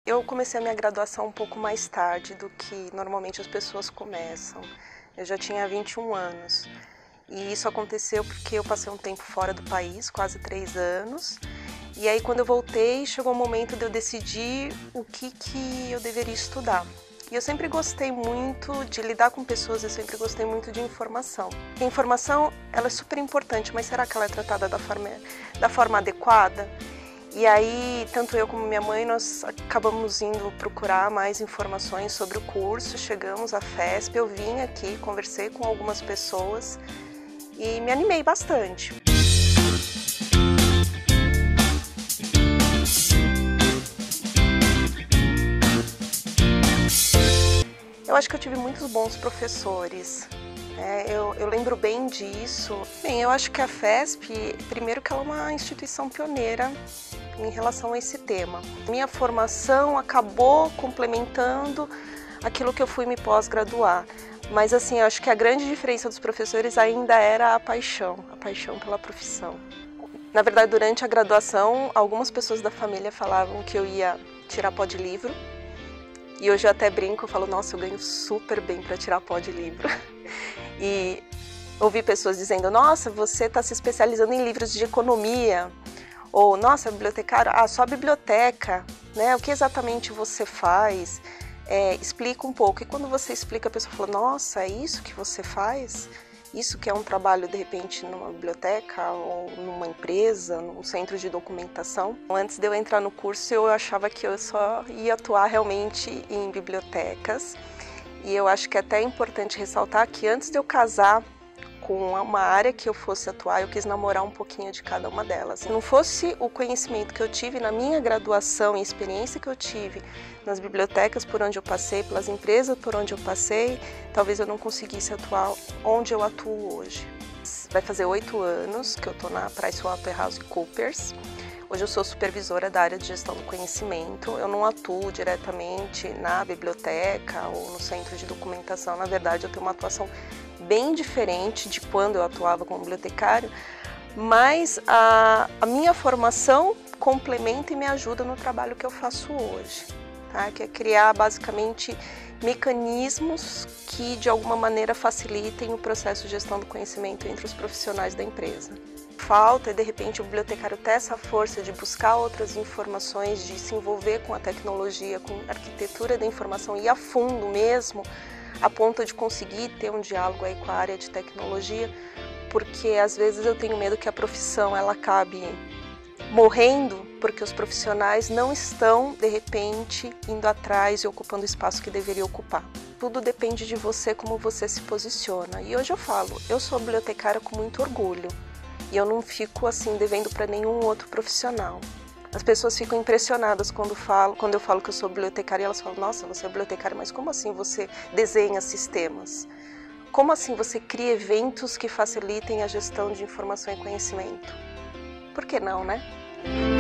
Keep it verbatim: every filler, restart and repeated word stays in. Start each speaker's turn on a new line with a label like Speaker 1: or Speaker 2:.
Speaker 1: Eu comecei a minha graduação um pouco mais tarde do que normalmente as pessoas começam. Eu já tinha vinte e um anos. E isso aconteceu porque eu passei um tempo fora do país, quase três anos. E aí quando eu voltei, chegou o momento de eu decidir o que, que eu deveria estudar. E eu sempre gostei muito de lidar com pessoas, eu sempre gostei muito de informação. A informação, ela é super importante, mas será que ela é tratada da forma, da forma adequada? E aí, tanto eu como minha mãe, nós acabamos indo procurar mais informações sobre o curso, chegamos à FESP, eu vim aqui, conversei com algumas pessoas e me animei bastante. Eu acho que eu tive muitos bons professores. É, eu, eu lembro bem disso. Bem, eu acho que a FESP, primeiro que ela é uma instituição pioneira em relação a esse tema. Minha formação acabou complementando aquilo que eu fui me pós-graduar. Mas assim, eu acho que a grande diferença dos professores ainda era a paixão, a paixão pela profissão. Na verdade, durante a graduação, algumas pessoas da família falavam que eu ia tirar pó de livro. E hoje eu até brinco, eu falo, nossa, eu ganho super bem para tirar pó de livro. E ouvi pessoas dizendo, nossa, você está se especializando em livros de economia. Ou, nossa, bibliotecário, ah, só a biblioteca, né? O que exatamente você faz? É, explica um pouco. E quando você explica, a pessoa fala, nossa, é isso que você faz? Isso que é um trabalho, de repente, numa biblioteca ou numa empresa, num centro de documentação. Antes de eu entrar no curso, eu achava que eu só ia atuar realmente em bibliotecas. E eu acho que é até importante ressaltar que antes de eu casar com uma área que eu fosse atuar, eu quis namorar um pouquinho de cada uma delas. Se não fosse o conhecimento que eu tive na minha graduação e a experiência que eu tive nas bibliotecas por onde eu passei, pelas empresas por onde eu passei, talvez eu não conseguisse atuar onde eu atuo hoje. Vai fazer oito anos que eu estou na PricewaterhouseCoopers. Hoje eu sou supervisora da área de gestão do conhecimento. Eu não atuo diretamente na biblioteca ou no centro de documentação. Na verdade, eu tenho uma atuação bem diferente de quando eu atuava como bibliotecário, mas a, a minha formação complementa e me ajuda no trabalho que eu faço hoje, tá? Que é criar basicamente mecanismos que de alguma maneira facilitem o processo de gestão do conhecimento entre os profissionais da empresa. Falta, de repente, o bibliotecário ter essa força de buscar outras informações, de se envolver com a tecnologia, com a arquitetura da informação e a fundo mesmo, a ponto de conseguir ter um diálogo aí com a área de tecnologia, porque às vezes eu tenho medo que a profissão ela acabe morrendo porque os profissionais não estão, de repente, indo atrás e ocupando o espaço que deveria ocupar. Tudo depende de você, como você se posiciona. E hoje eu falo, eu sou bibliotecária com muito orgulho e eu não fico assim devendo para nenhum outro profissional. As pessoas ficam impressionadas quando, falo, quando eu falo que eu sou bibliotecária e elas falam, nossa, você é bibliotecária, mas como assim você desenha sistemas? Como assim você cria eventos que facilitem a gestão de informação e conhecimento? Por que não, né?